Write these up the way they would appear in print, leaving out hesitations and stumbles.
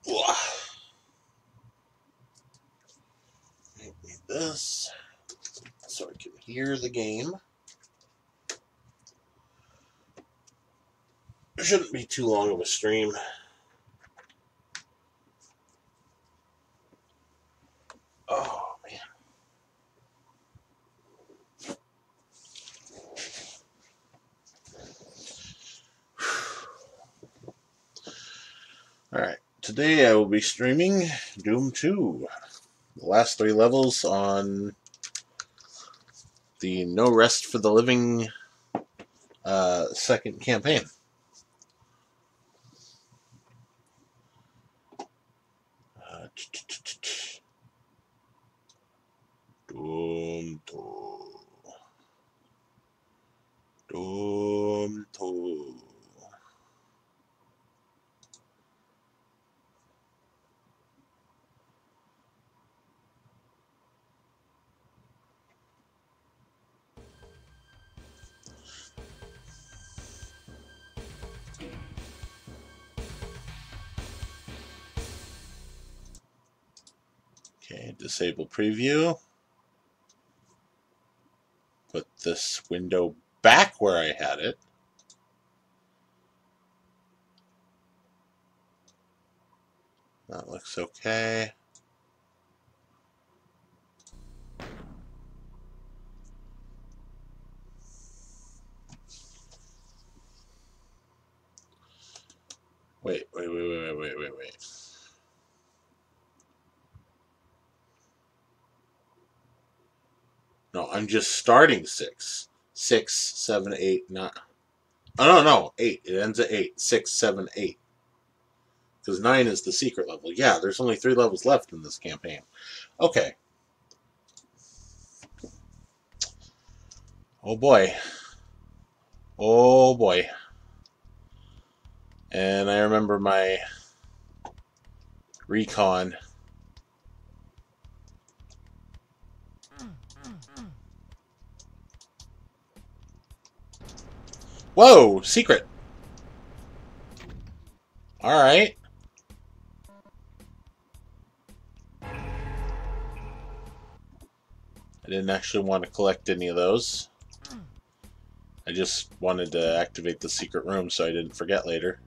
Need this so I can hear the game. It shouldn't be too long of a stream. Oh, man. Alright, today I will be streaming Doom 2. The last 3 levels on the No Rest for the Living second campaign. Doom 2. Doom 2. Okay, disable preview. Put this window back where I had it. That looks okay. Wait. No, I'm just starting 6. 6, 7, 8, 9. Oh, no, 8. It ends at 8. 6, 7, 8. Because 9 is the secret level. Yeah, there's only 3 levels left in this campaign. Okay. Oh, boy. Oh, boy. And I remember my recon. Whoa! Secret! Alright. I didn't actually want to collect any of those. I just wanted to activate the secret room so I didn't forget later.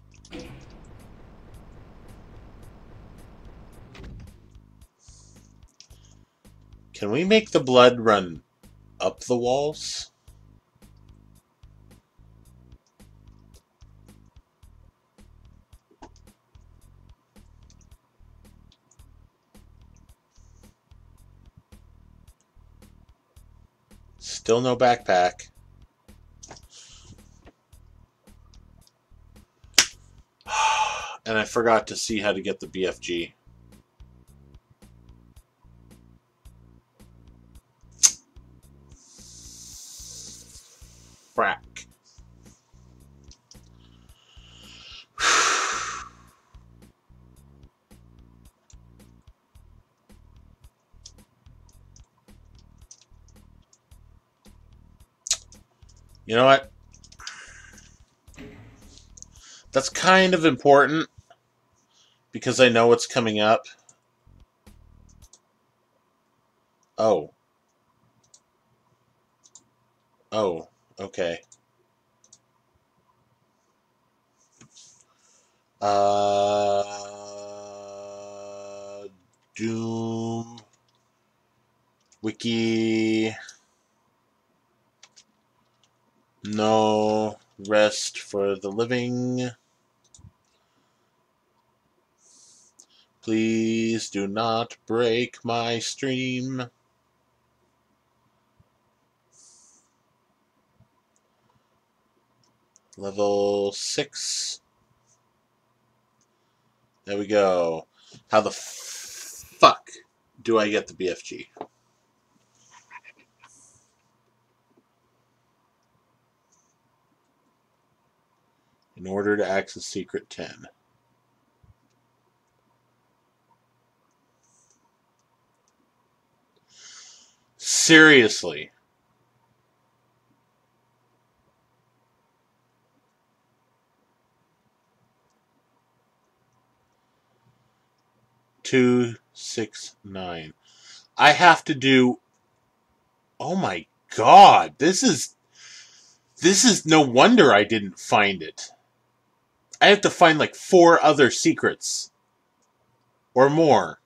Can we make the blood run up the walls? Still no backpack. And I forgot to see how to get the BFG. Frack. You know what? That's kind of important because I know what's coming up. Oh. Oh, okay. Doom Wiki. No Rest for the Living. Please do not break my stream. Level 6. There we go. How the fuck do I get the BFG? In order to access Secret 10. Seriously. 2, 6, 9. I have to do. Oh my god! This is no wonder I didn't find it. I have to find like 4 other secrets or more.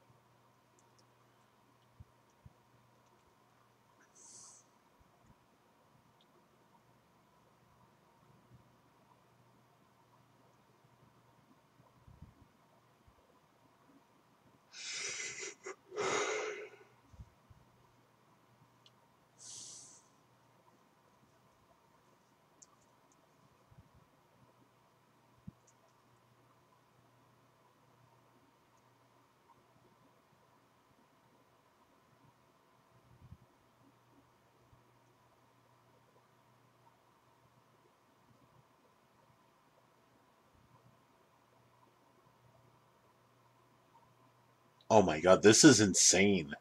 Oh my god, this is insane.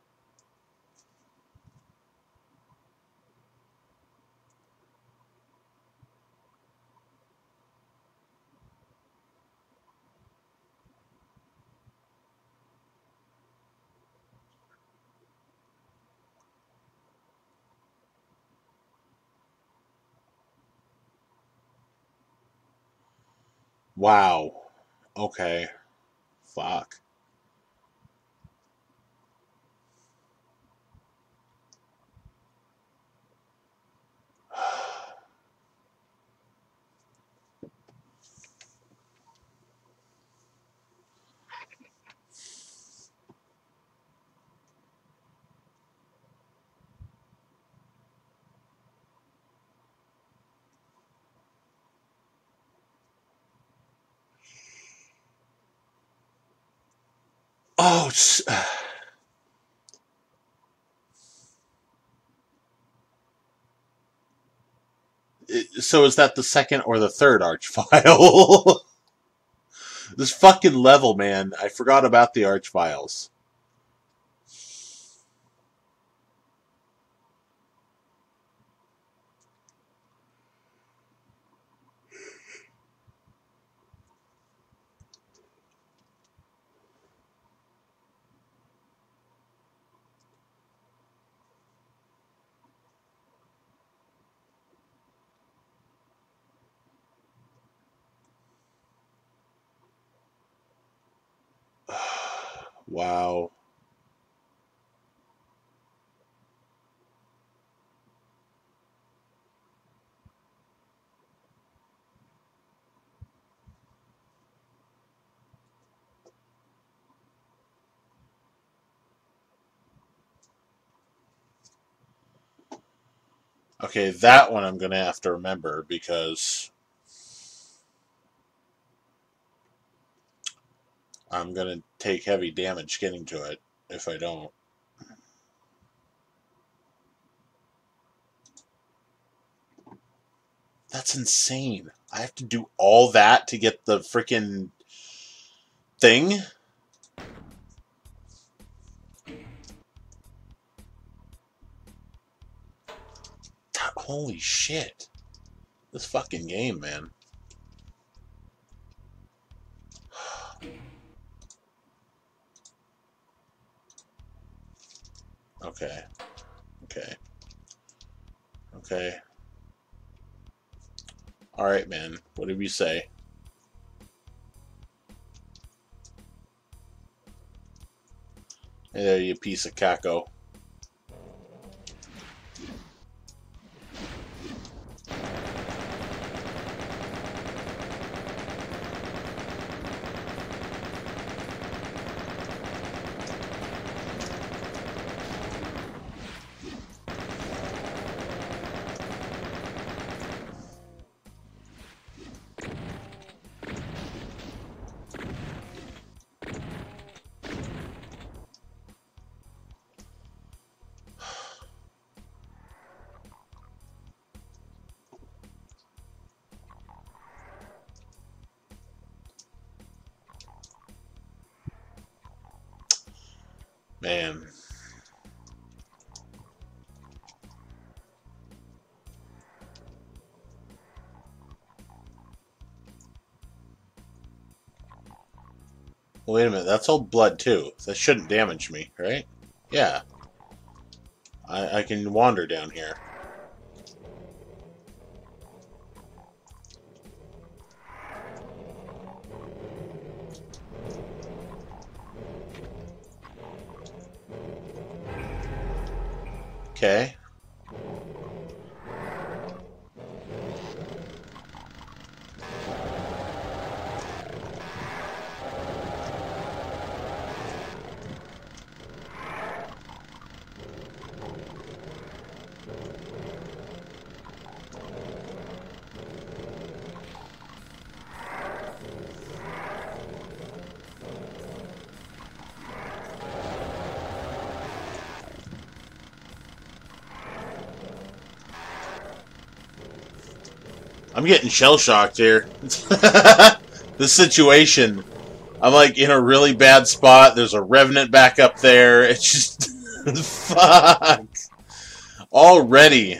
Wow. Okay. Fuck. Oh, so is that the second or the third Archvile? This fucking level, man. I forgot about the Archviles. Wow. Okay, that one I'm gonna have to remember because I'm gonna take heavy damage getting to it if I don't. That's insane. I have to do all that to get the freaking thing? Holy shit. This fucking game, man. Okay. Okay. Okay. Alright, man. Whatever you say. Hey there, you piece of caco. Man. Wait a minute, that's all blood too. That shouldn't damage me, right? Yeah. I can wander down here. Okay. I'm getting shell-shocked here. The situation. I'm like in a really bad spot. There's a revenant back up there. It's just... fuck. Already.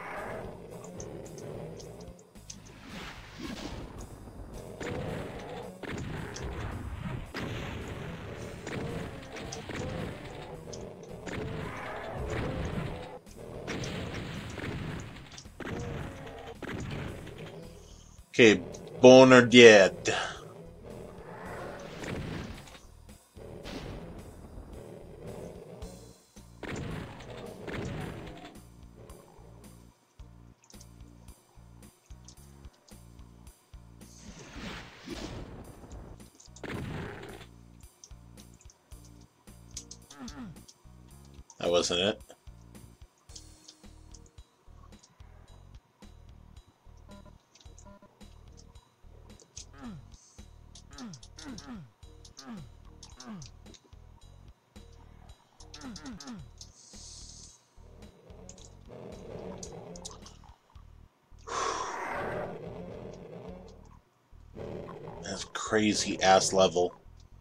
Okay, born or dead. That wasn't it. That's crazy ass level.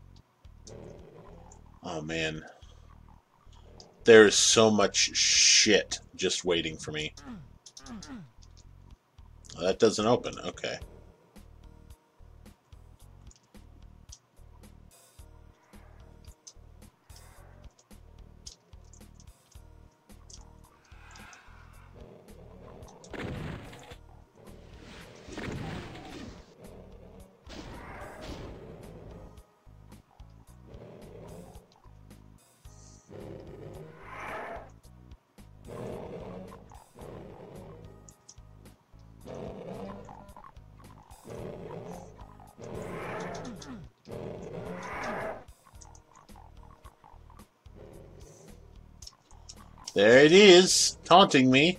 Oh man. There's so much shit just waiting for me. Oh, that doesn't open. Okay. There it is, taunting me.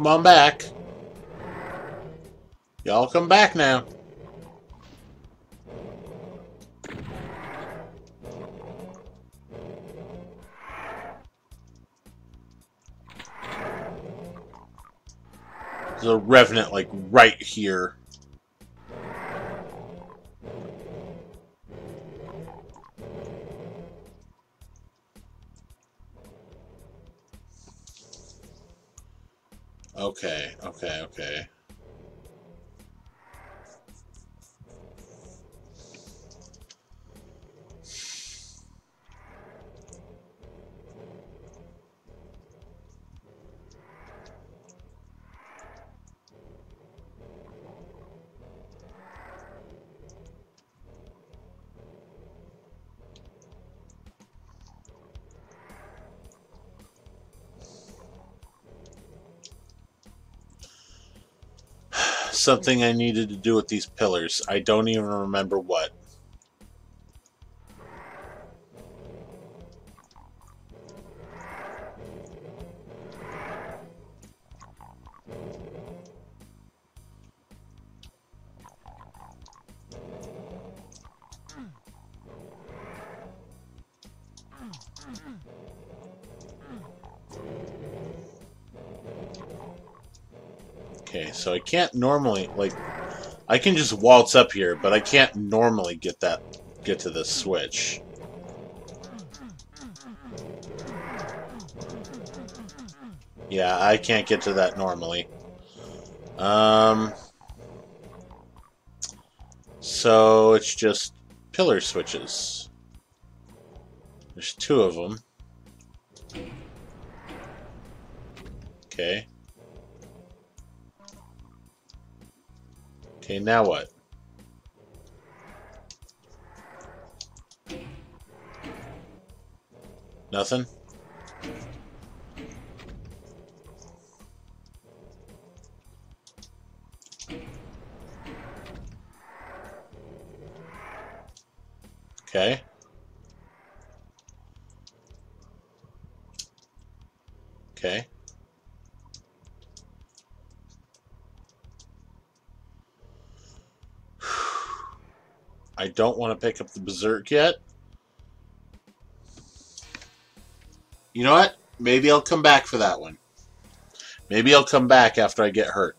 Come on back. Y'all come back now. There's a revenant, like, right here. Okay, okay, okay. Something I needed to do with these pillars. I don't even remember what. Okay, so I can't normally, like, I can just waltz up here, but I can't normally get to this switch. Yeah, I can't get to that normally. So it's just pillar switches. There's 2 of them. Okay. Okay, now what? Nothing? Okay. Okay. I don't want to pick up the Berserk yet. You know what? Maybe I'll come back for that one. Maybe I'll come back after I get hurt.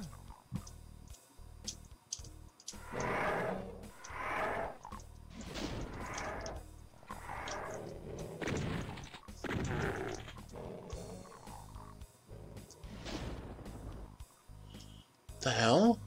What the hell?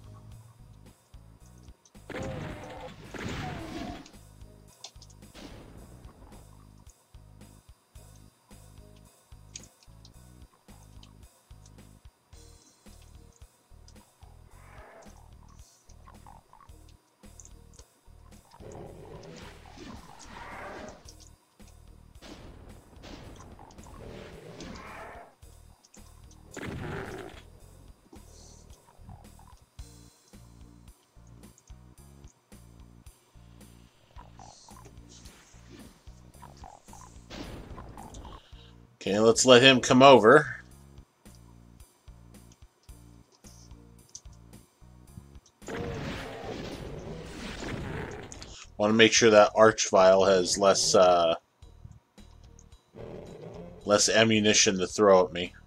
Okay, let's let him come over. Want to make sure that Archvile has less ammunition to throw at me.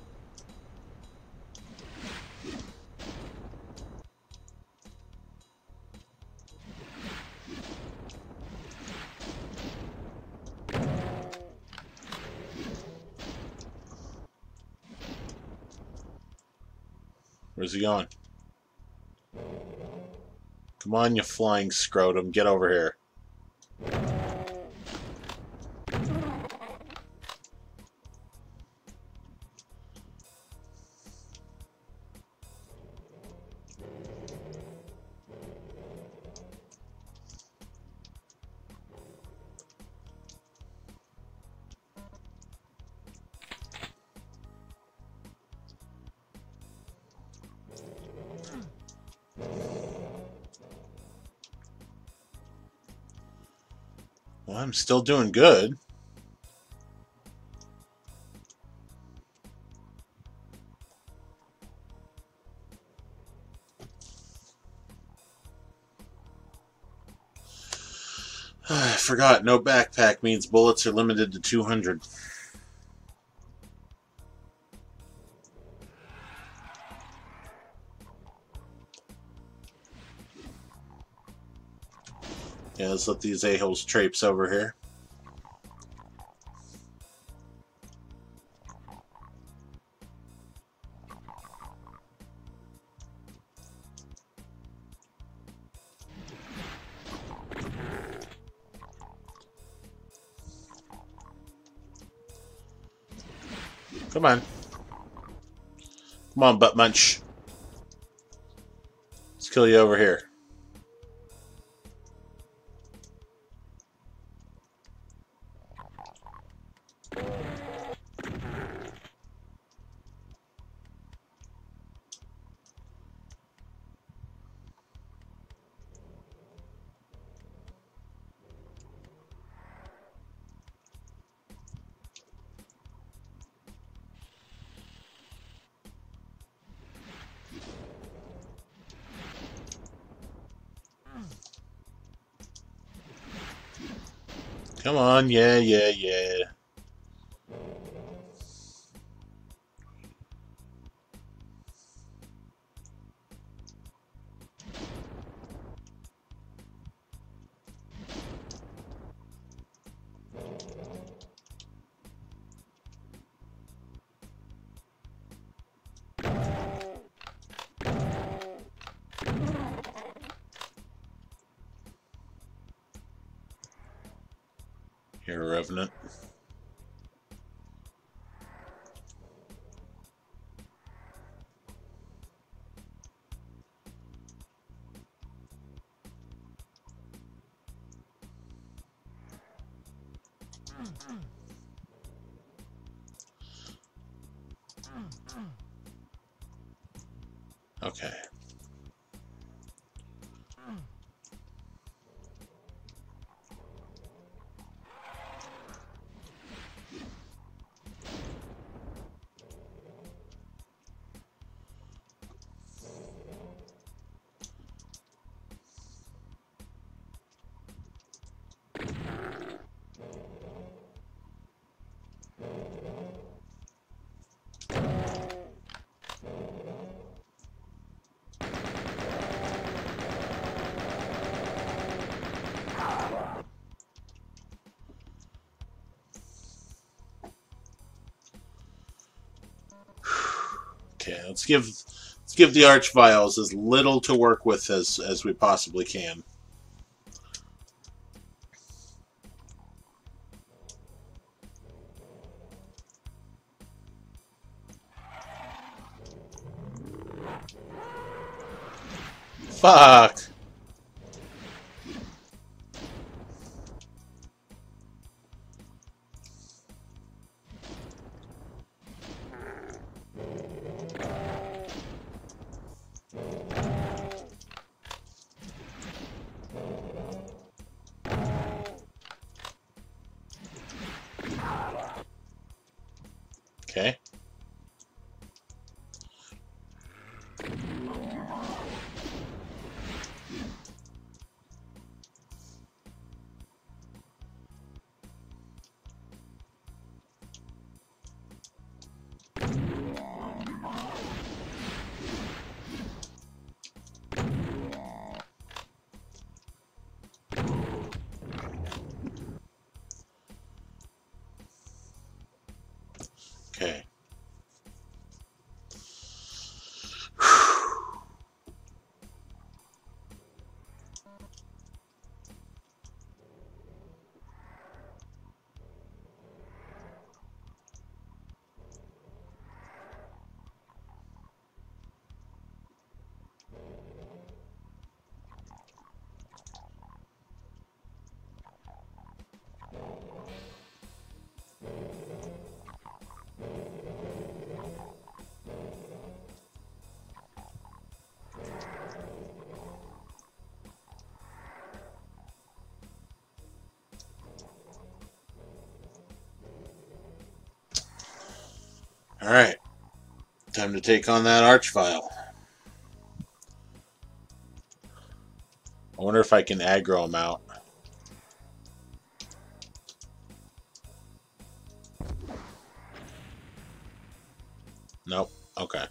Where's he going? Come on, you flying scrotum. Get over here. Well, I'm still doing good. I forgot, no backpack means bullets are limited to 200. Yeah, let's let these a-holes traipse over here. Come on. Come on, butt munch. Let's kill you over here. Come on, yeah. You're a revenant. Okay. Okay, let's give the Archviles as little to work with as we possibly can. Fuck. Okay. Okay. Alright. Time to take on that Archvile. I wonder if I can aggro him out. Nope. Okay.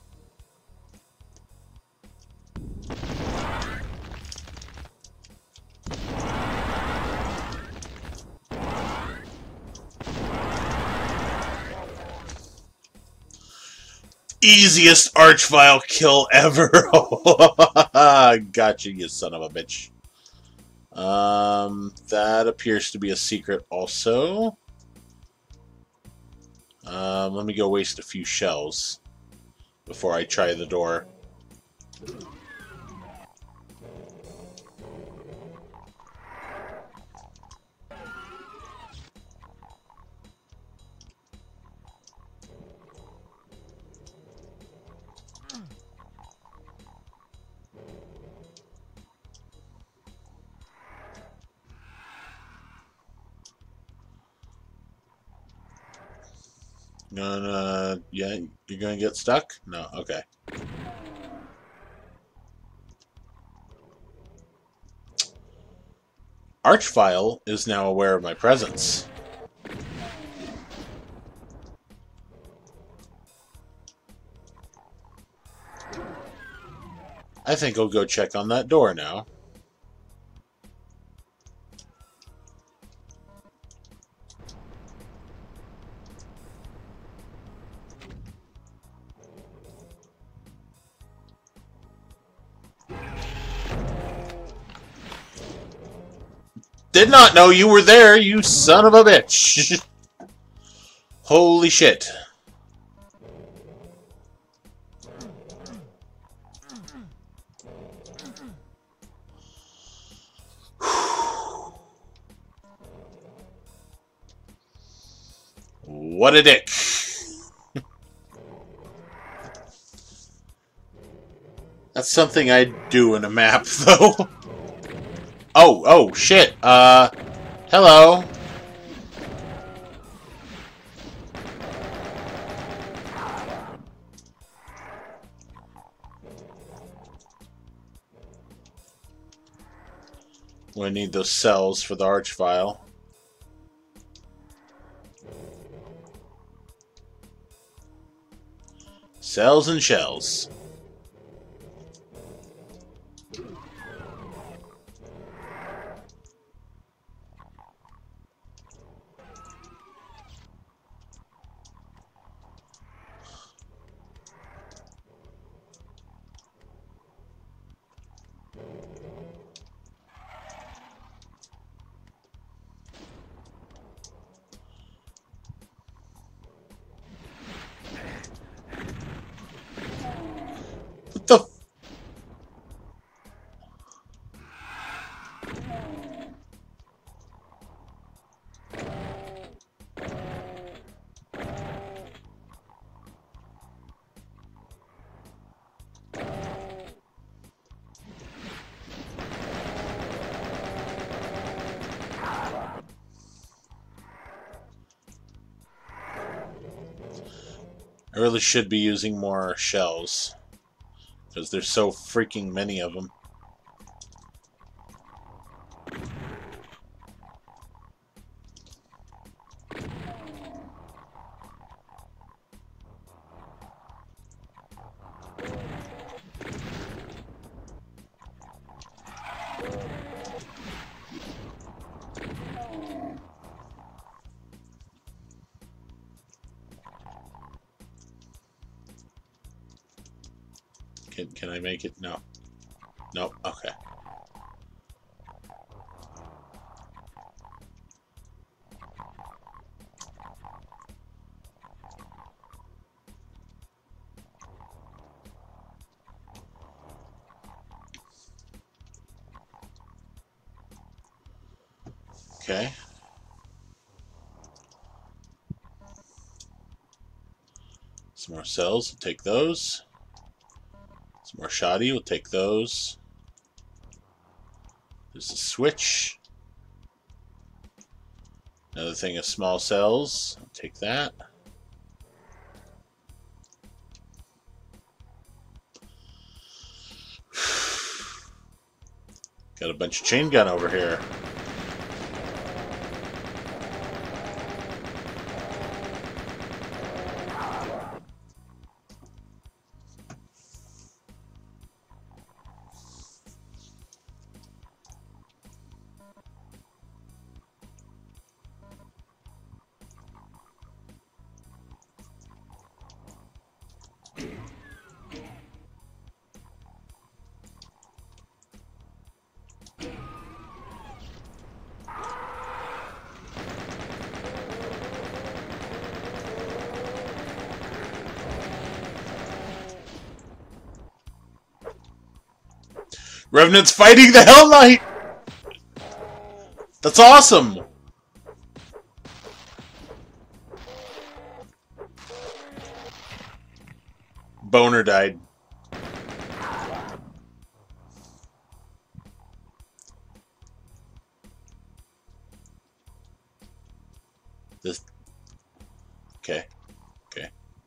Easiest Archvile kill ever. Gotcha, you son of a bitch. That appears to be a secret also. Let me go waste a few shells before I try the door. Yeah, you're gonna get stuck? No, okay. Archvile is now aware of my presence. I think I'll go check on that door now. Did not know you were there, you son of a bitch. Holy shit. What a dick. That's something I'd do in a map, though. Oh, shit. Hello. We need those cells for the Archvile. Cells and shells. What the? I really should be using more shells, because there's so freaking many of them. Can I make it? No. Nope. Okay. Okay. Some more cells. We'll take those. Some more shoddy. We'll take those. There's a switch. Another thing of small cells. I'll take that. Got a bunch of chain gun over here. Revenant's fighting the Hell Knight! That's awesome! Boner died. This... Okay. Okay.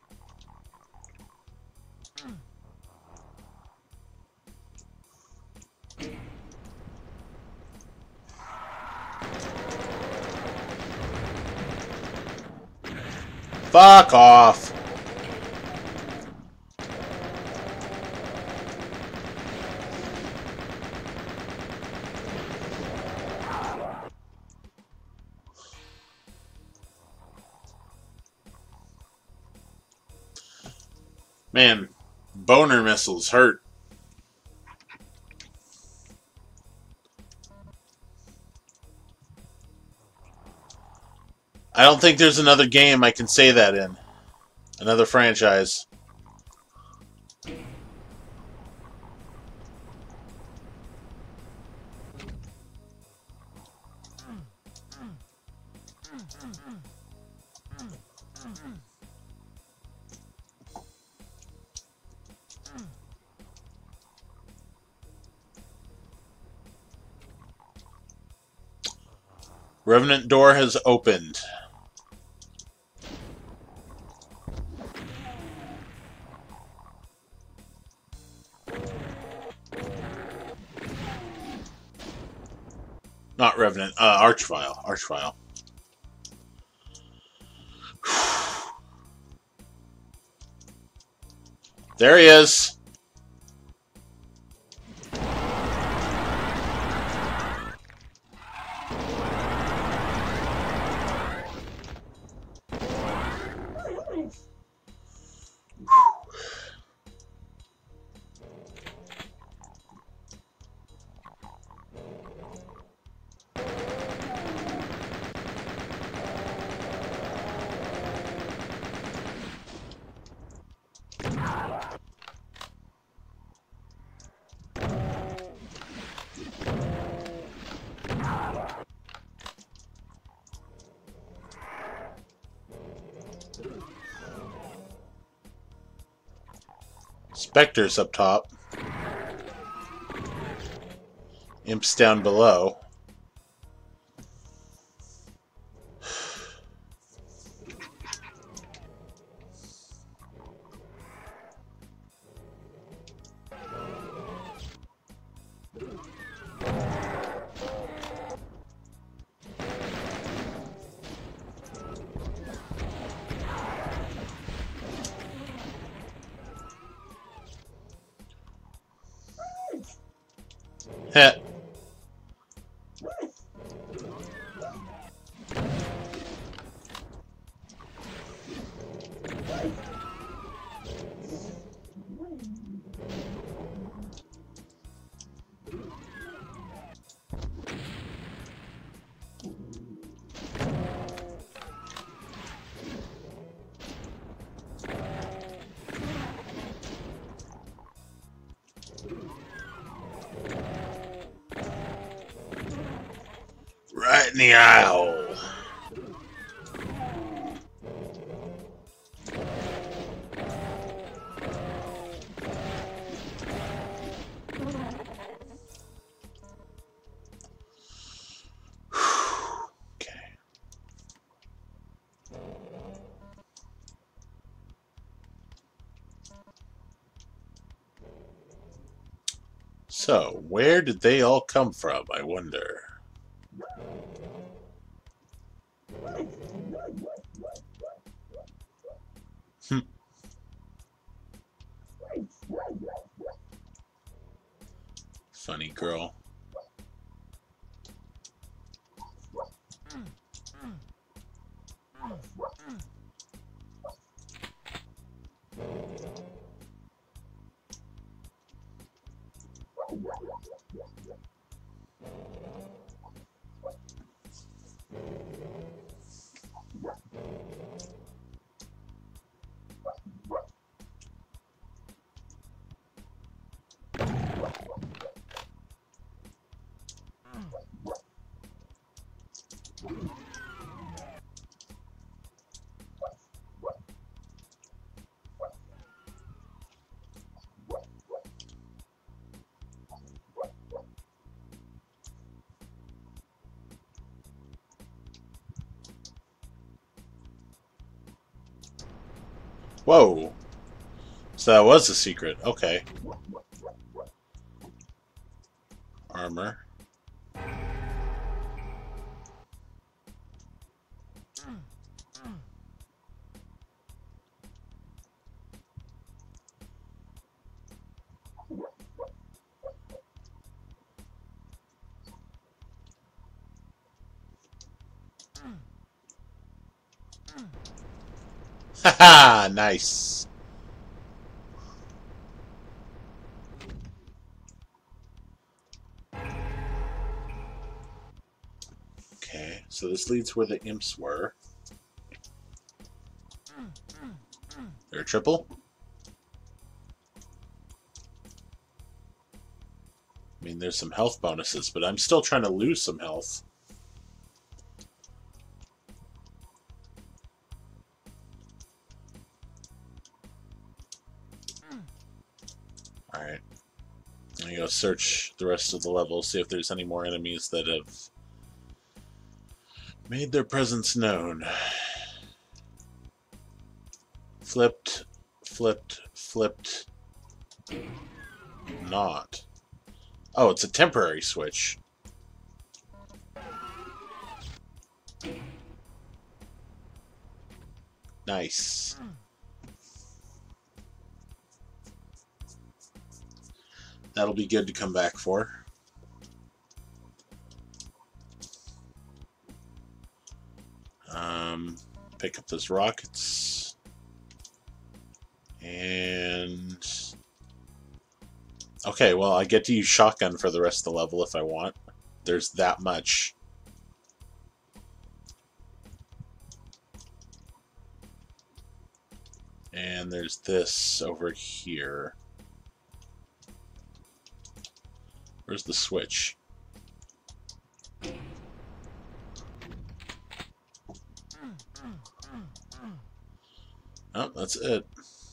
Fuck off! Man, boner missiles hurt. I don't think there's another game I can say that in. Another franchise. Revenant door has opened. Not Revenant, Archvile. Archvile. There he is. Spectres up top. Imps down below. Heh. Right in the aisle. Okay. So, where did they all come from, I wonder? Funny girl. Whoa. So that was a secret. Okay. Armor. Haha, nice. Okay, so this leads where the imps were. They're a triple? I mean, there's some health bonuses, but I'm still trying to lose some health. Alright. I'm gonna go search the rest of the level, see if there's any more enemies that have made their presence known. Flipped, flipped, flipped. Not. Oh, it's a temporary switch. Nice. That'll be good to come back for. Pick up those rockets. And... okay, well, I get to use shotgun for the rest of the level if I want. There's that much. And there's this over here. Where's the switch? Oh, that's it.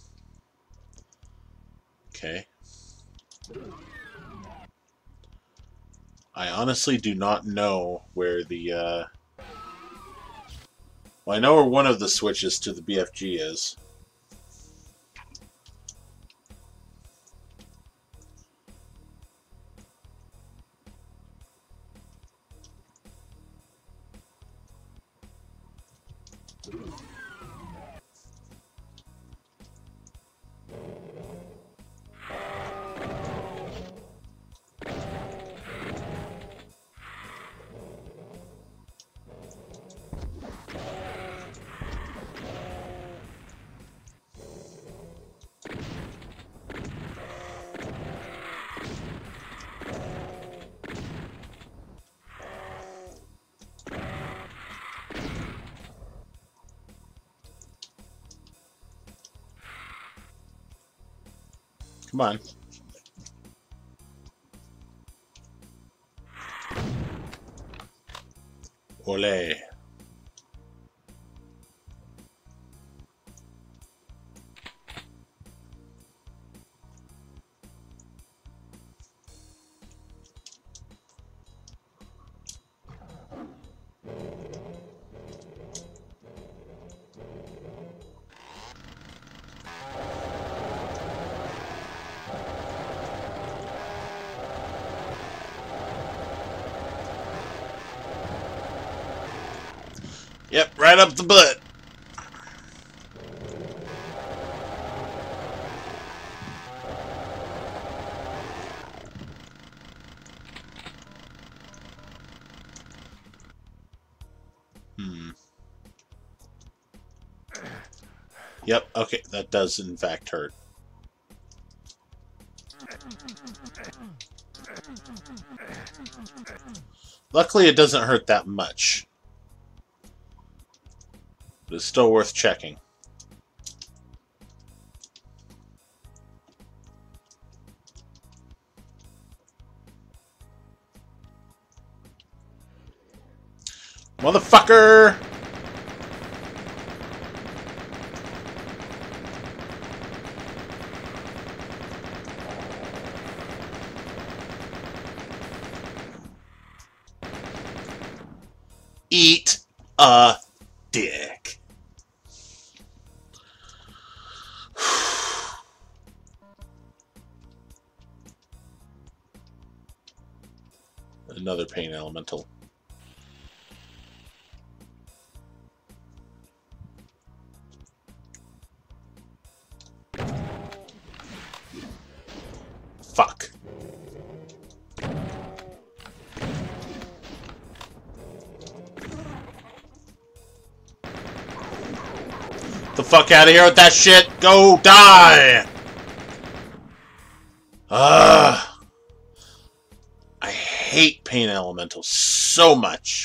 Okay. I honestly do not know where the, well, I know where one of the switches to the BFG is. Come on. Ole. Yep, right up the butt. Yep, okay, that does in fact hurt. Luckily it doesn't hurt that much. But it's still worth checking. Motherfucker! Eat a dick. Another pain elemental. Fuck. The fuck out of here with that shit! Go die! I hate pain elementals so much.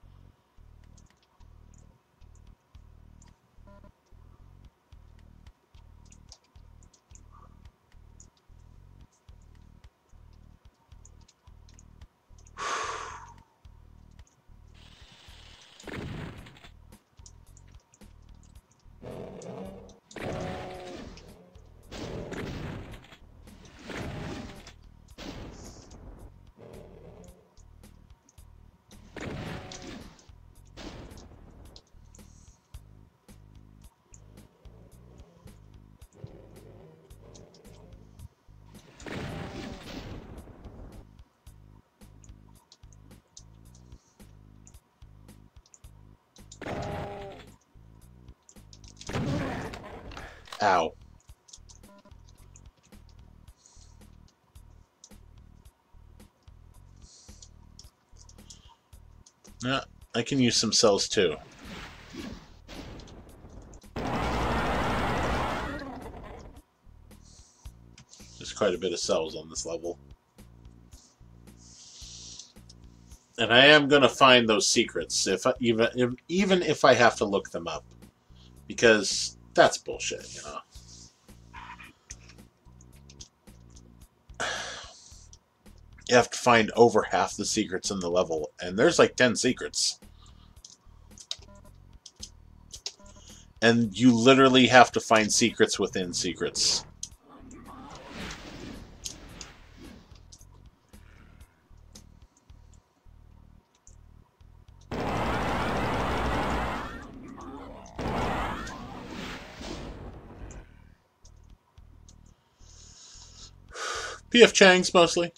Ow. Yeah, I can use some cells too. There's quite a bit of cells on this level. And I am going to find those secrets, even if I have to look them up. Because that's bullshit, you know. You have to find over half the secrets in the level, and there's like 10 secrets. And you literally have to find secrets within secrets. P.F. Chang's mostly.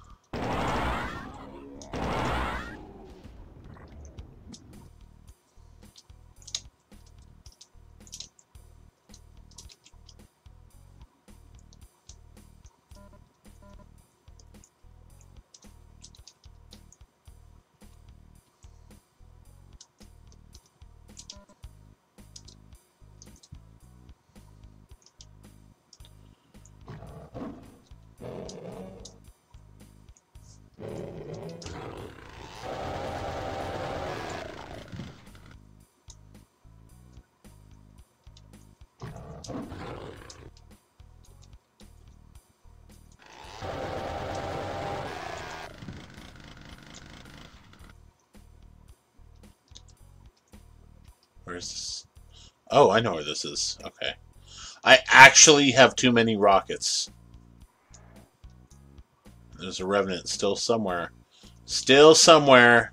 Where's this? Oh, I know where this is. Okay. I actually have too many rockets. There's a Revenant still somewhere. Still somewhere.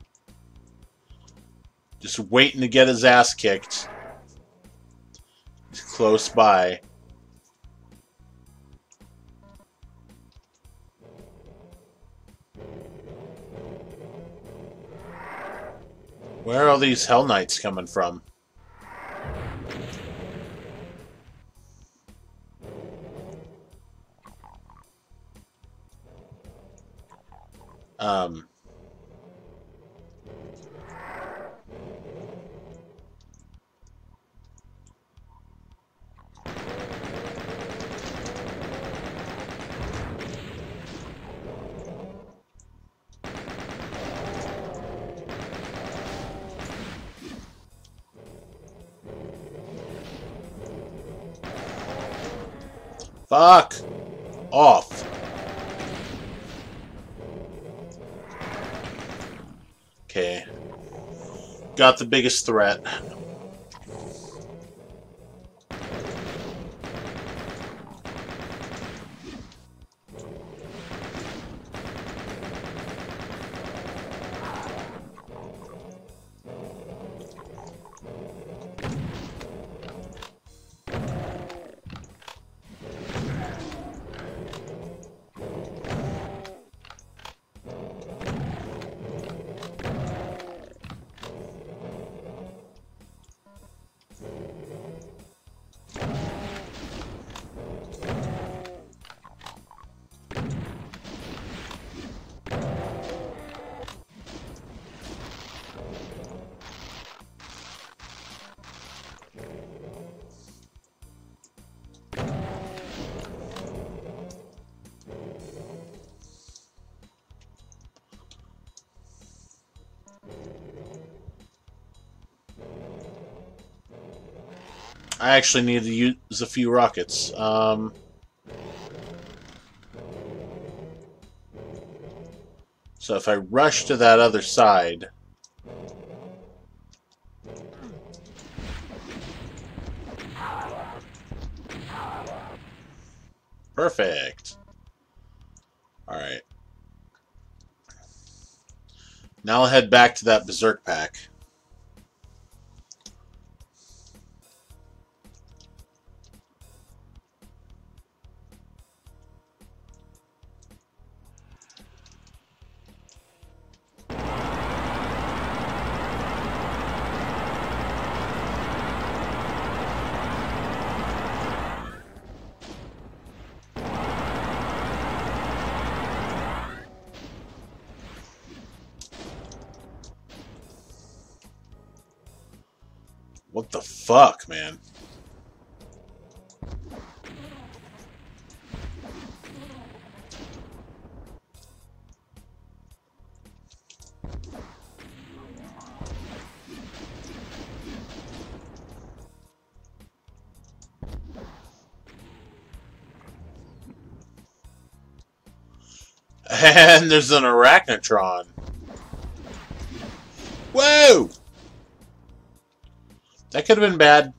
Just waiting to get his ass kicked. He's close by. Where are all these Hell Knights coming from? Fuck off. Okay. Got the biggest threat. I actually need to use a few rockets. So if I rush to that other side... Perfect. Alright. Now I'll head back to that Berserk pack. What the fuck, man? And there's an Arachnotron. Whoa! That could have been bad.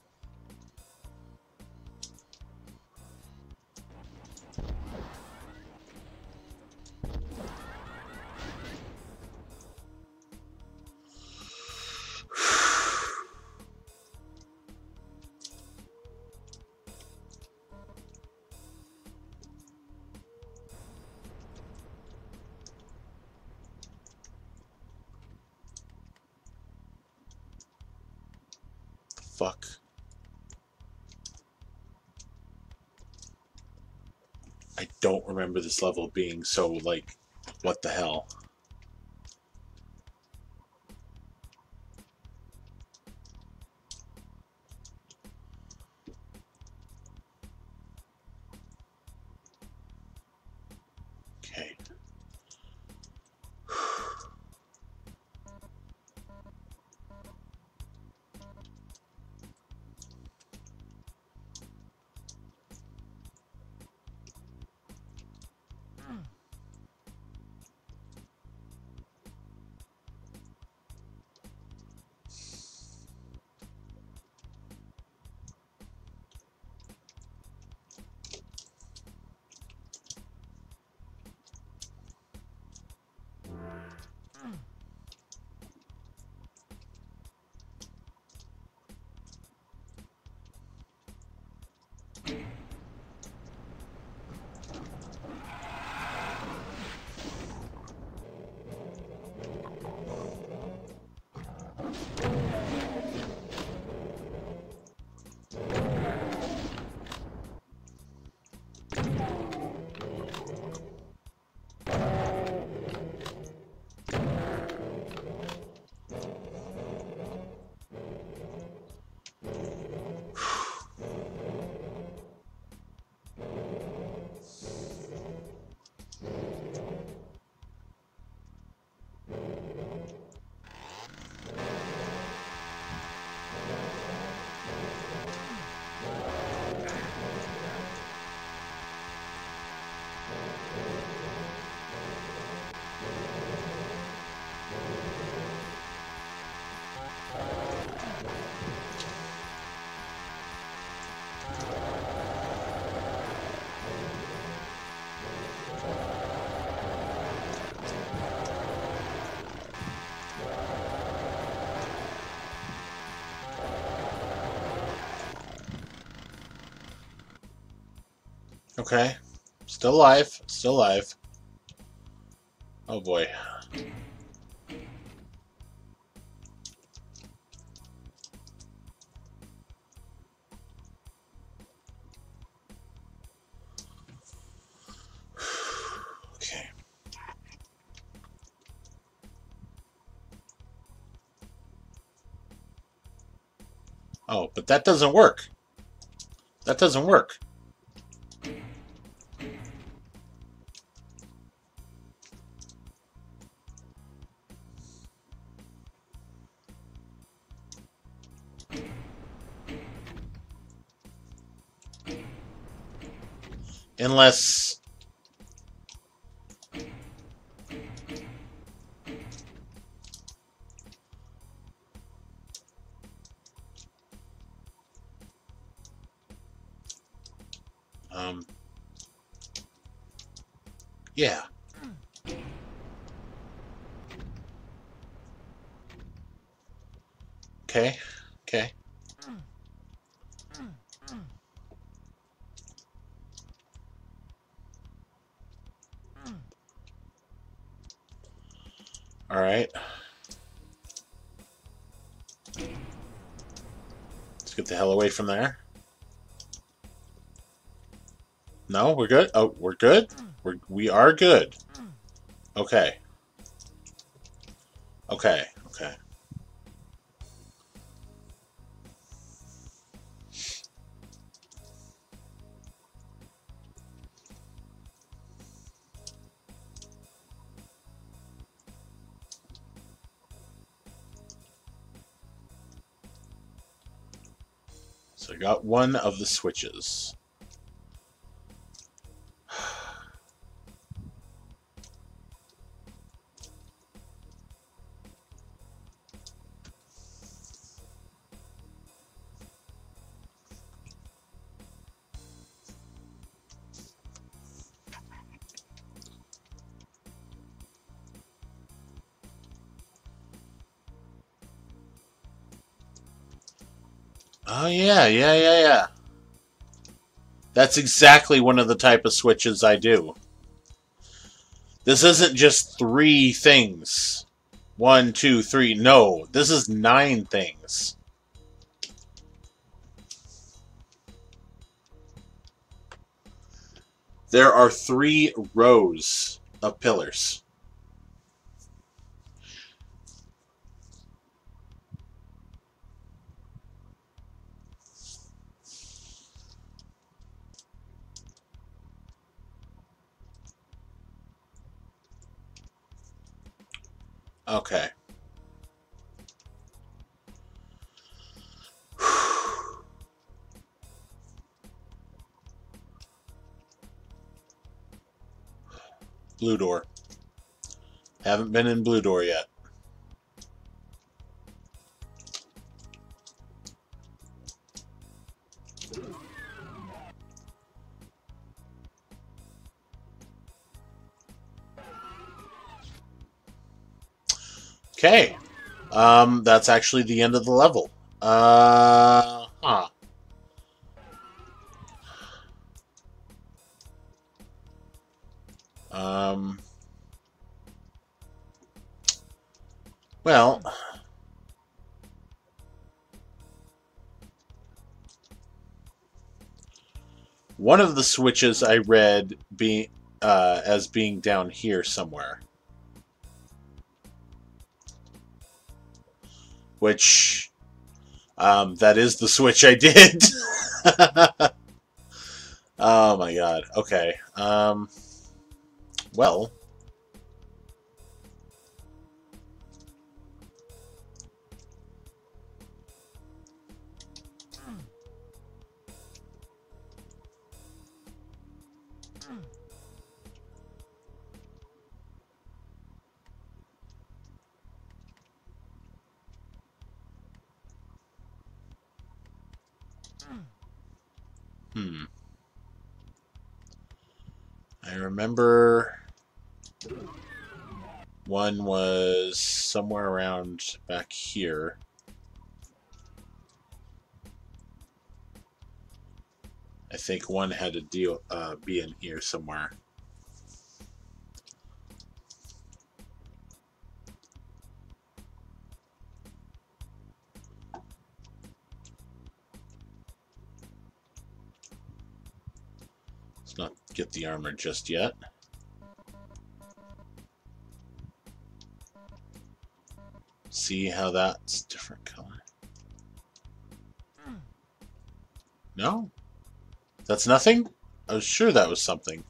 Fuck. I don't remember this level being so, like, what the hell? Okay. Okay. Still alive. Still alive. Oh boy. Okay. Oh, but that doesn't work. That doesn't work. Unless... yeah. Okay. Okay. All right. Let's get the hell away from there. No, we're good. Oh, we're good. We are good. Okay. Okay. Okay. So I got one of the switches. Oh, yeah. That's exactly one of the type of switches I do. This isn't just 3 things. 1, 2, 3. No, this is 9 things. There are 3 rows of pillars. Okay. Blue door. Haven't been in blue door yet. Okay. That's actually the end of the level. Huh. Well, one of the switches I read as being down here somewhere. Which, that is the switch I did. Oh my god. Okay. Well. I remember one was somewhere around back here. I think one had to be in here somewhere. Let's not get the armor just yet. See how that's different color? No? That's nothing? I was sure that was something.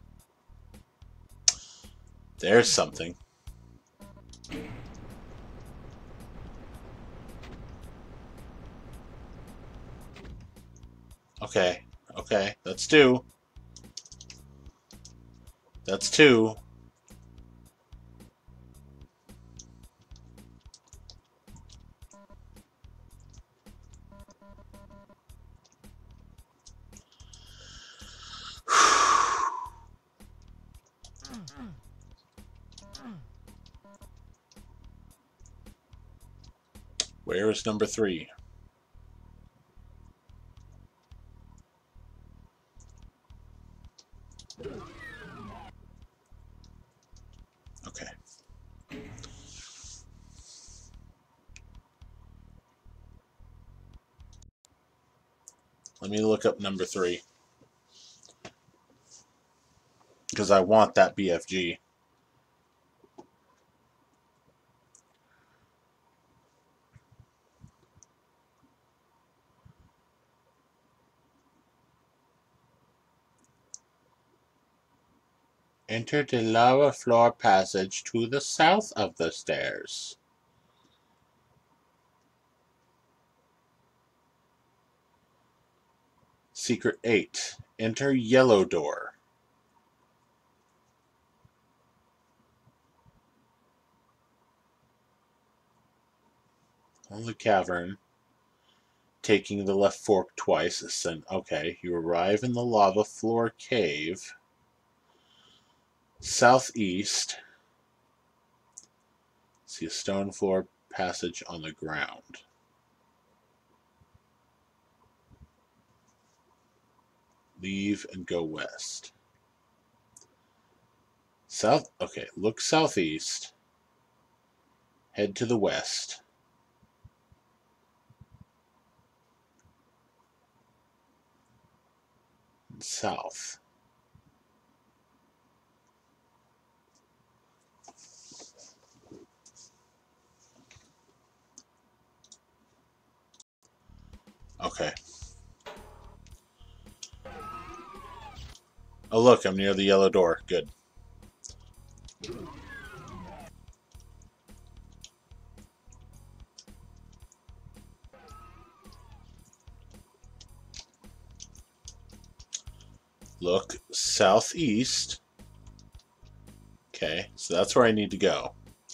There's something. Okay. Okay. That's two. That's two. Where is number three? Okay. Let me look up number three. Because I want that BFG. Enter the lava floor passage to the south of the stairs. Secret 8. Enter yellow door. On the cavern. Taking the left fork twice. Ascend. Okay, you arrive in the lava floor cave. Southeast. See a stone floor passage on the ground. Leave and go west. South. Okay, look southeast. Head to the west. And south. Okay. Oh, look, I'm near the yellow door. Good. Look southeast. Okay, so that's where I need to go.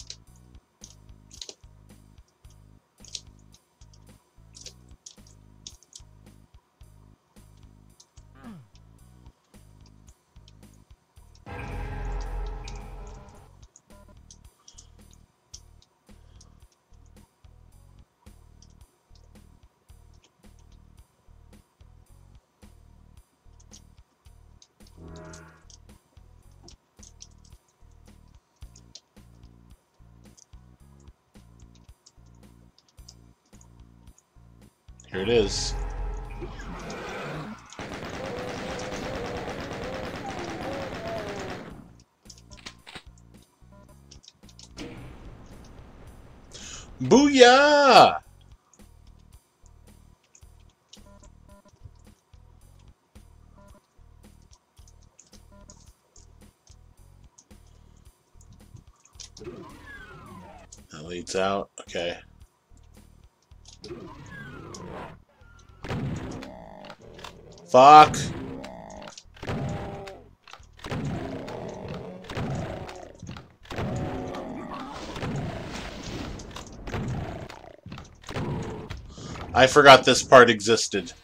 Here it is. Booyah! That leads out. Okay. Fuck! I forgot this part existed.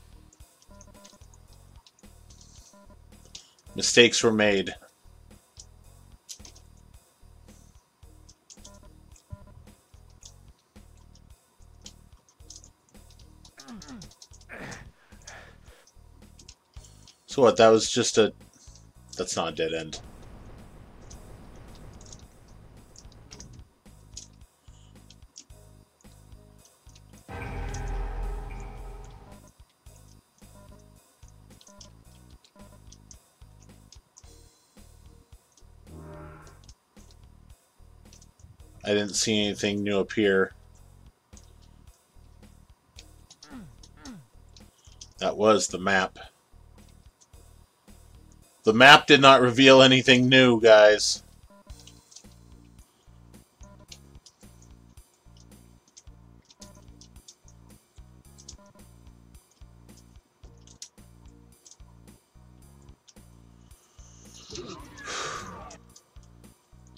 Mistakes were made. So what, that was just a... That's not a dead end. I didn't see anything new appear. That was the map. The map did not reveal anything new, guys.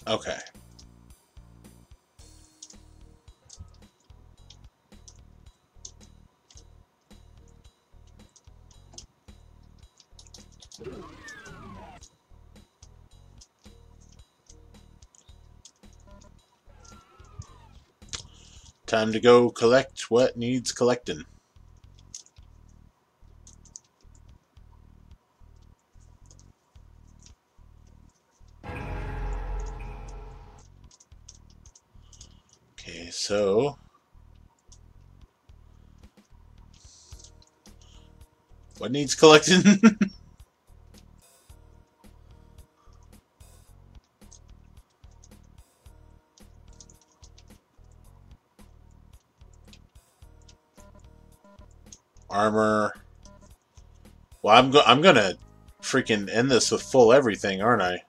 Okay. Time to go collect what needs collecting. Okay, so what needs collecting? Armor. Well, I'm gonna freaking end this with full everything, aren't I?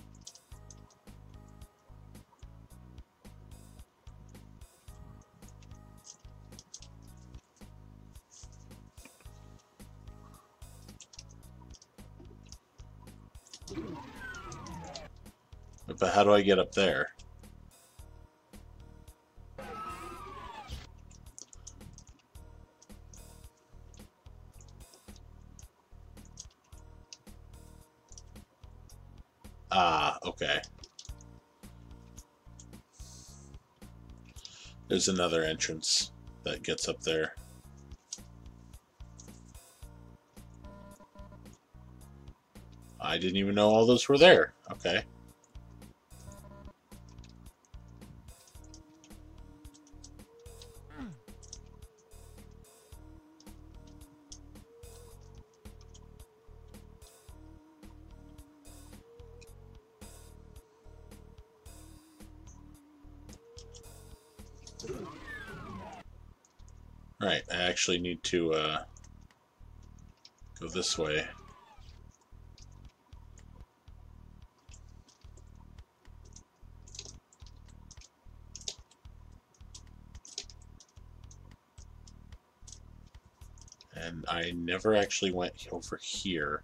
But how do I get up there? Ah, okay. There's another entrance that gets up there. I didn't even know all those were there. Okay. Right, I actually need to go this way. And I never actually went over here.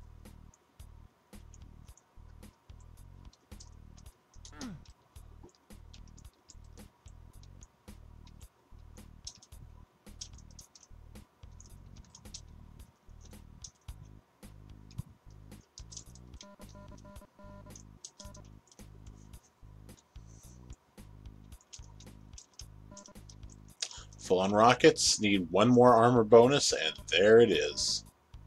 Full on rockets, need one more armor bonus, and there it is.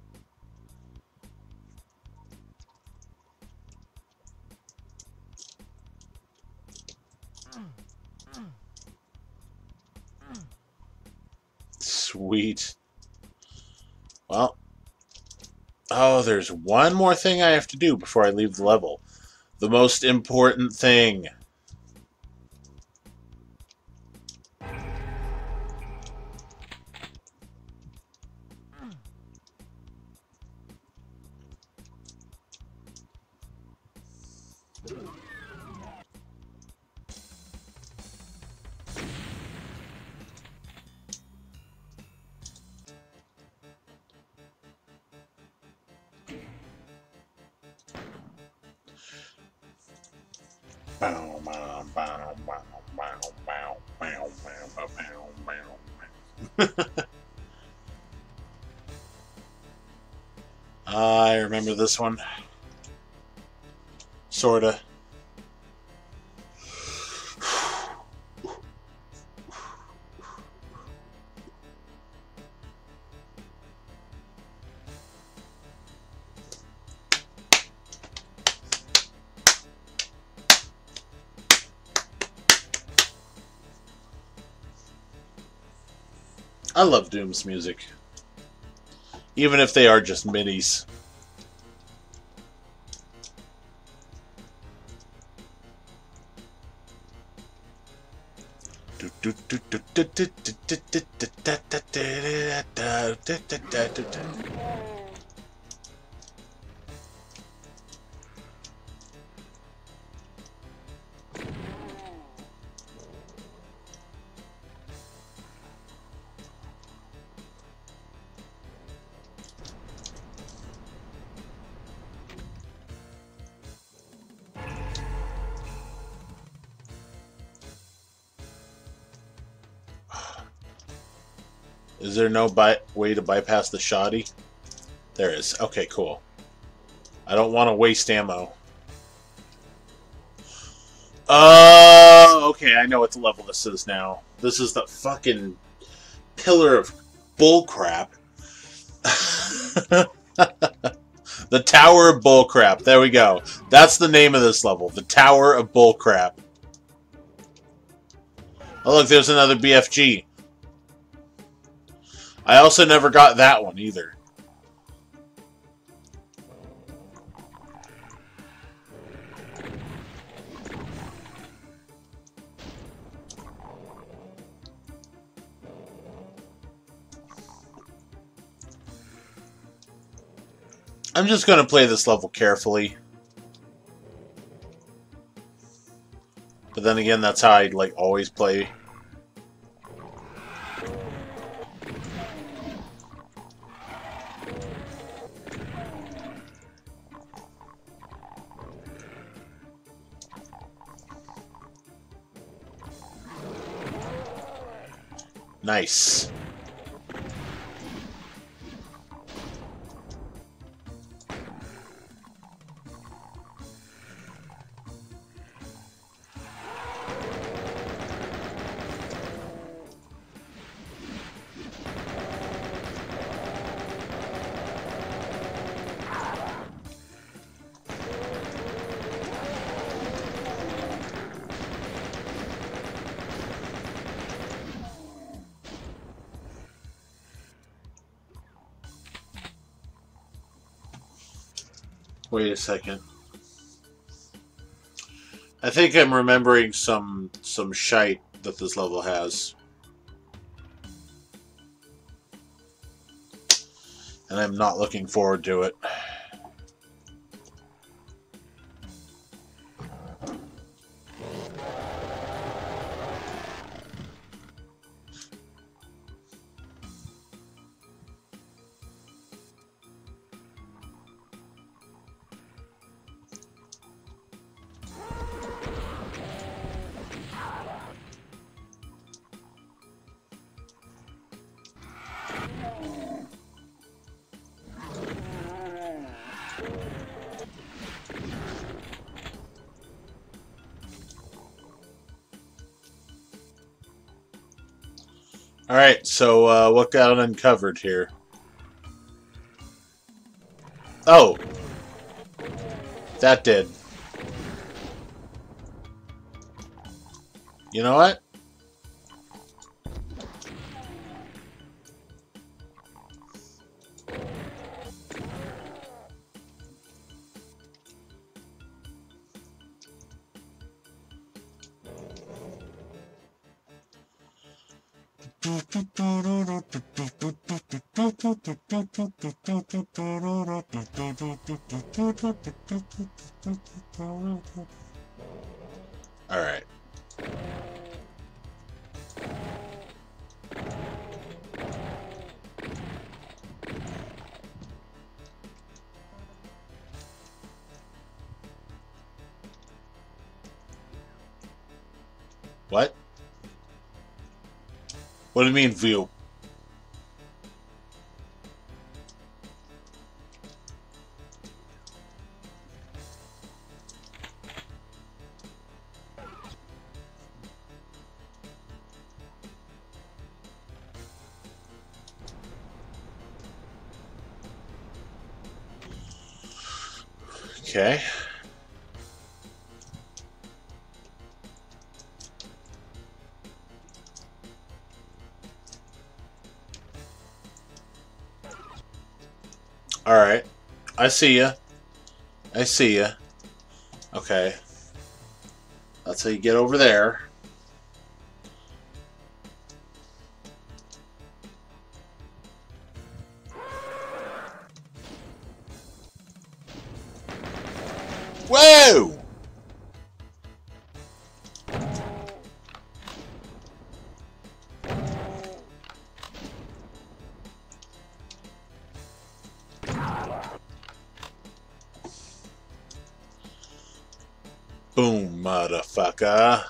Sweet. Well, oh, there's one more thing I have to do before I leave the level. The most important thing. I remember this one. Sorta. I love Doom's music. Even if they are just midis. Is there no way to bypass the shoddy? There is. Okay, cool. I don't want to waste ammo. Okay, I know what level this is now. This is the fucking pillar of bullcrap. The Tower of Bullcrap. There we go. That's the name of this level. The Tower of Bullcrap. Oh, look, there's another BFG. I also never got that one either. I'm just going to play this level carefully. But then again, that's how I like always play. Nice. Wait a second. I think I'm remembering some shite that this level has. And I'm not looking forward to it. Alright, so what got uncovered here? Oh! That did. You know what? All right. What? What do you mean, view? Okay. All right. I see ya. I see ya. Okay. That's how you get over there. Whoa! Boom, motherfucker.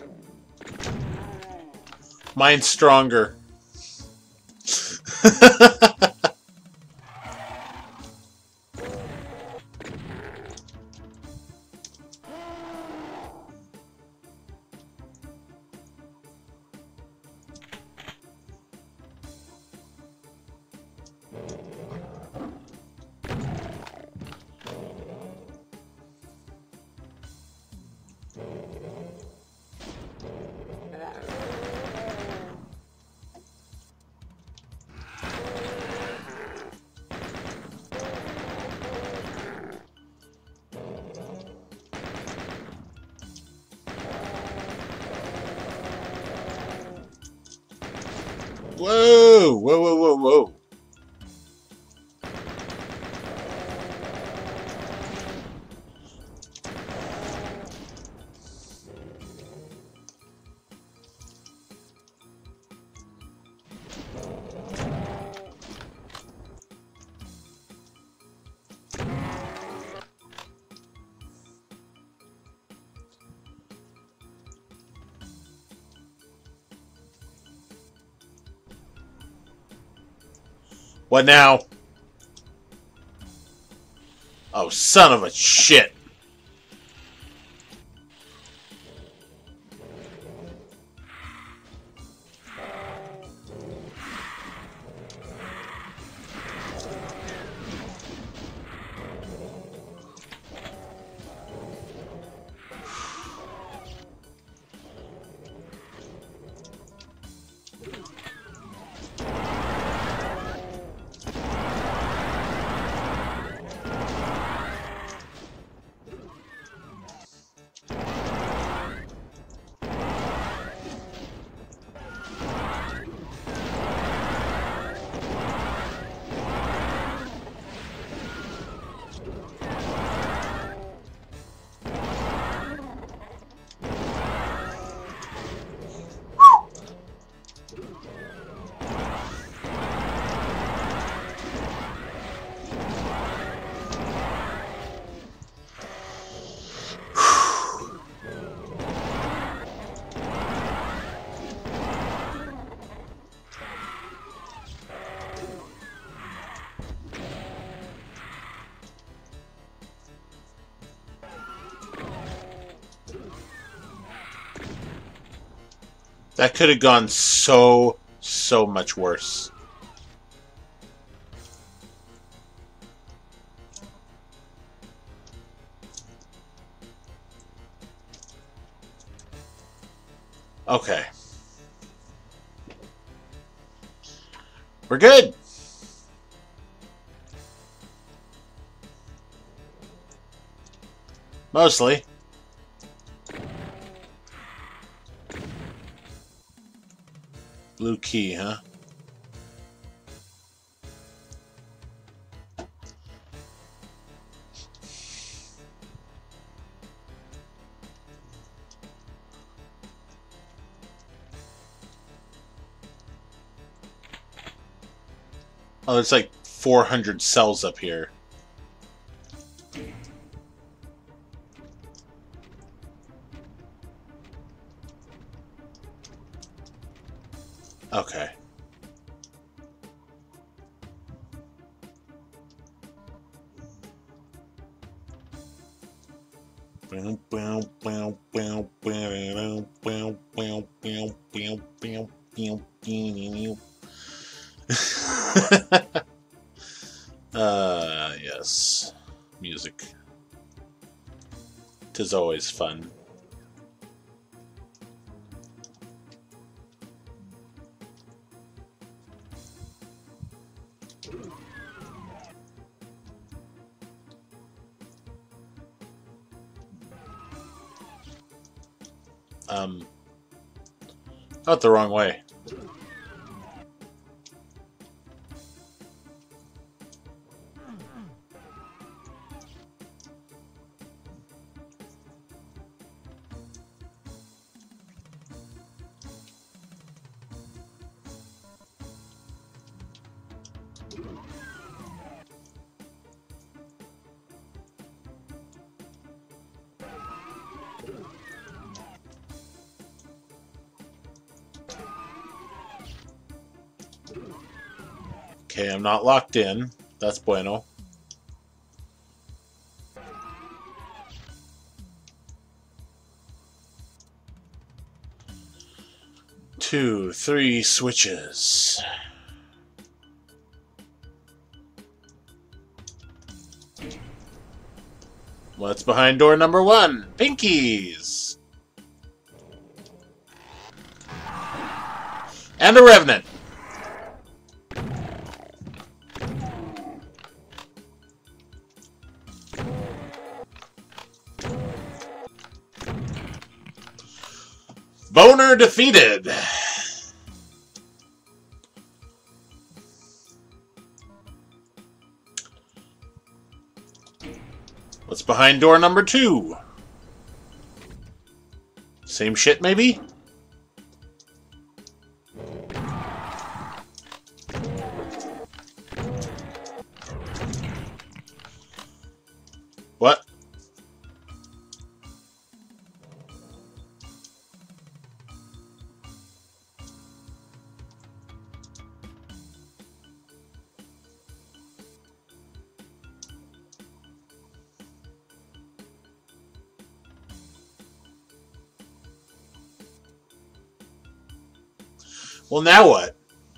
Mine's stronger. Whoa! Whoa, whoa, whoa, whoa. What now? Oh, son of a shit. That could have gone so much worse. Okay. We're good. Mostly. Blue key, huh? Oh, there's like 400 cells up here. Okay. Yes. Music. 'Tis always fun. Out the wrong way. Okay, I'm not locked in. That's bueno. Two, three switches. What's behind door number 1? Pinkies! And a Revenant! Boner defeated! What's behind door number 2? Same shit, maybe? What? Well, now what?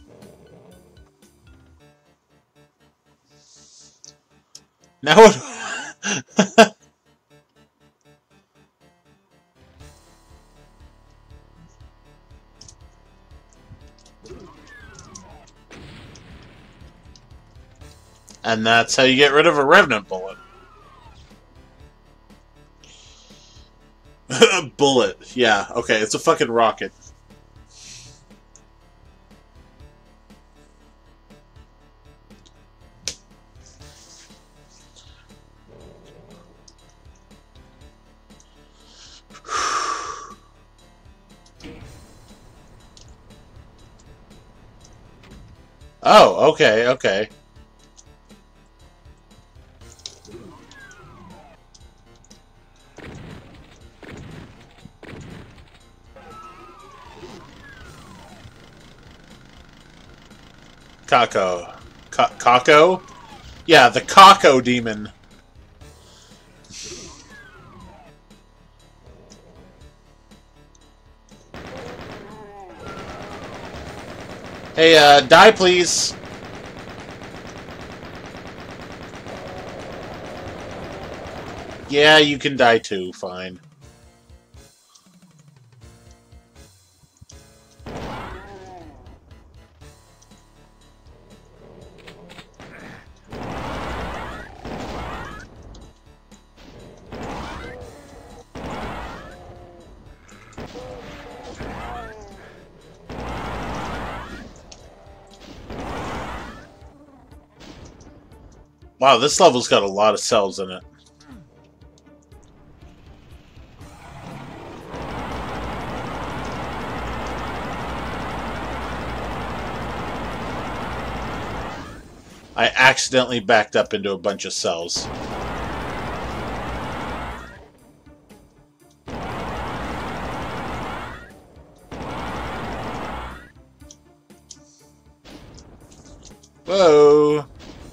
Now what? And that's how you get rid of a Revenant bullet. Bullet. Yeah, okay, it's a fucking rocket. Oh, okay, okay. Kako. Kako? Yeah, the Kako demon. Hey, die please. Yeah, you can die too, fine. Wow, this level's got a lot of cells in it. I accidentally backed up into a bunch of cells. Whoa!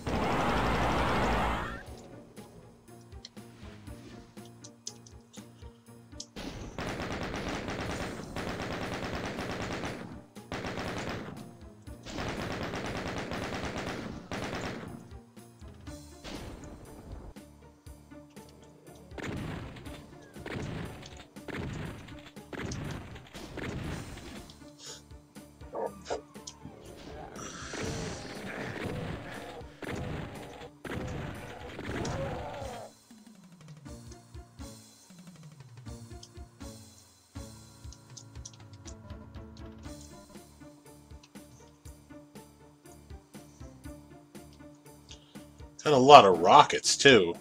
Got a lot of rockets, too.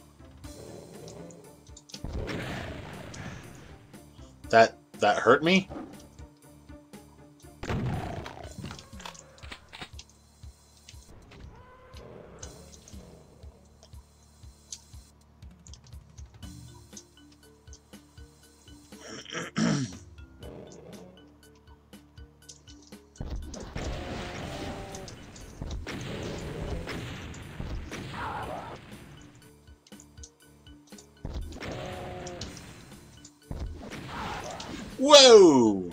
That hurt me? Whoa!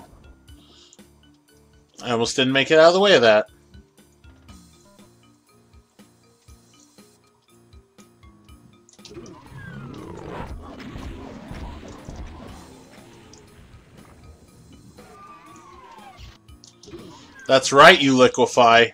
I almost didn't make it out of the way of that. That's right, you liquefy.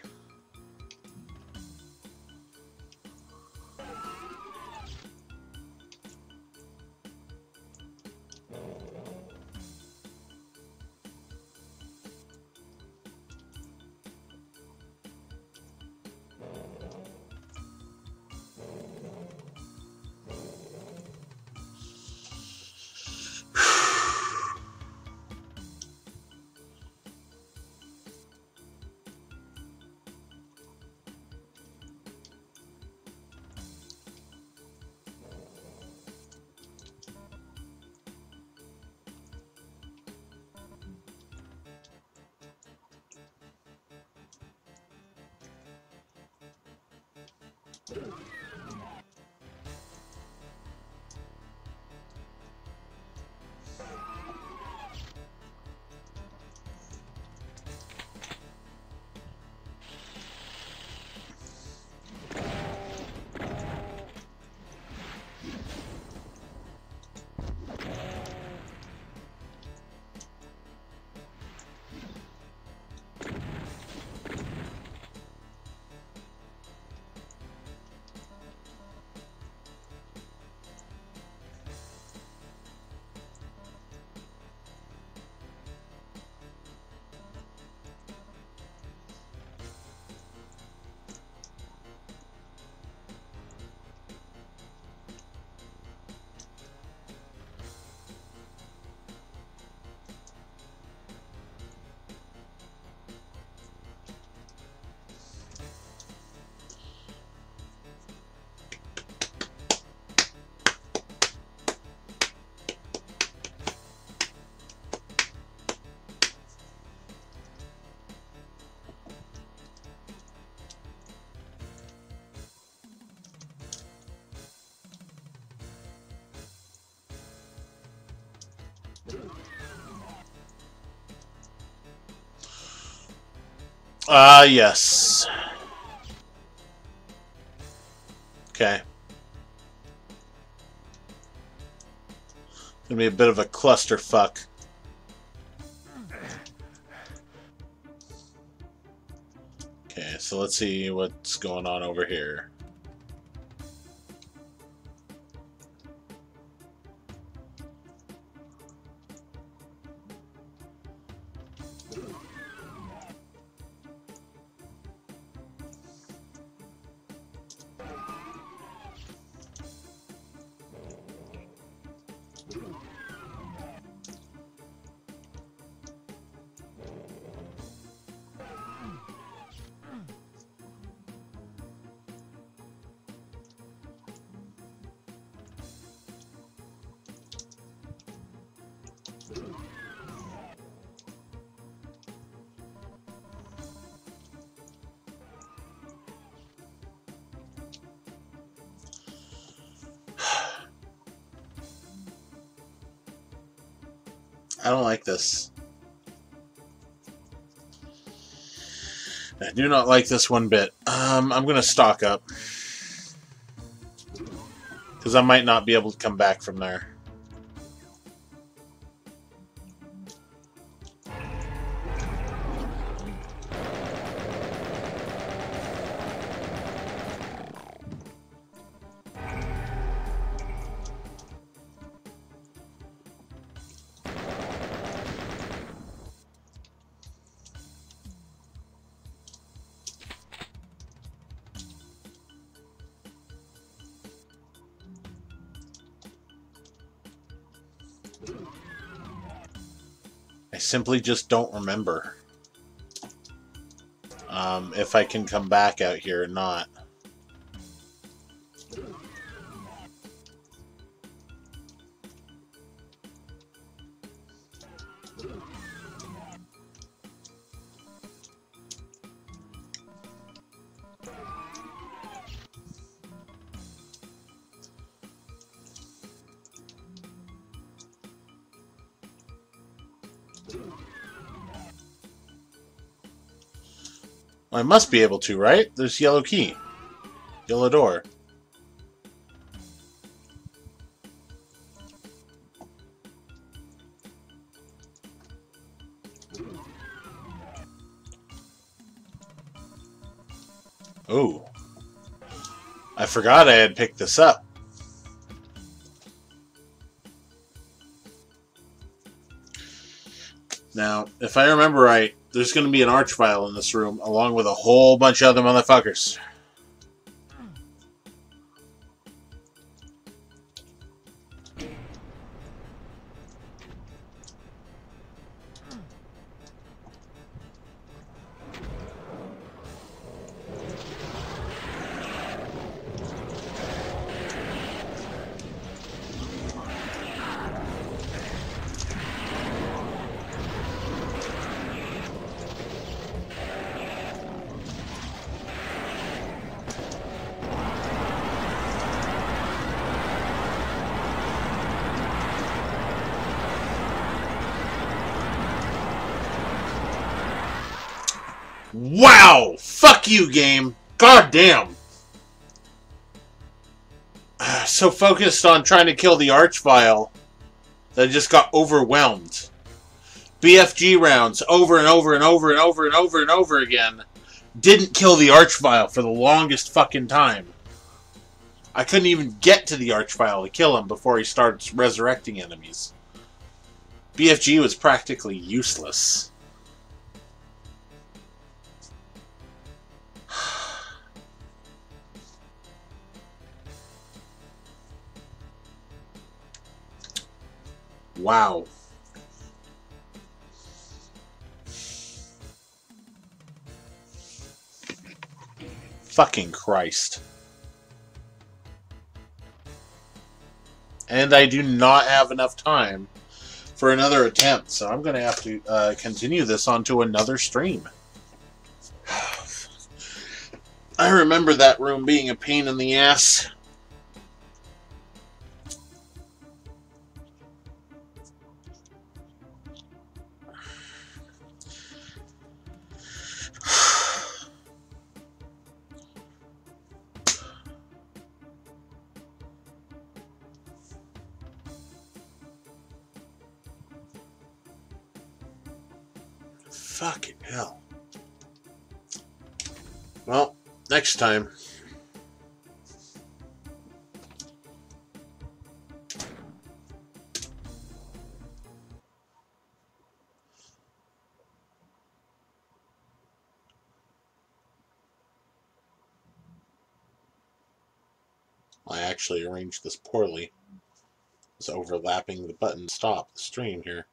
Yes. Okay. Gonna be a bit of a clusterfuck. Okay, so let's see what's going on over here. I don't like this. I do not like this one bit. I'm going to stock up. Because I might not be able to come back from there. I simply just don't remember if I can come back out here or not. I must be able to, right? There's yellow key. Yellow door. Ooh. I forgot I had picked this up. Now, if I remember right, there's going to be an archvile in this room, along with a whole bunch of other motherfuckers. Wow! Fuck you, game! God damn! So focused on trying to kill the archvile that I just got overwhelmed. BFG rounds over and over and over and over and over and over again didn't kill the archvile for the longest fucking time. I couldn't even get to the archvile to kill him before he starts resurrecting enemies. BFG was practically useless. Wow. Fucking Christ. And I do not have enough time for another attempt, so I'm going to have to continue this onto another stream. I remember that room being a pain in the ass. Fucking hell. Well, next time. I actually arranged this poorly. It's overlapping the button to stop the stream here.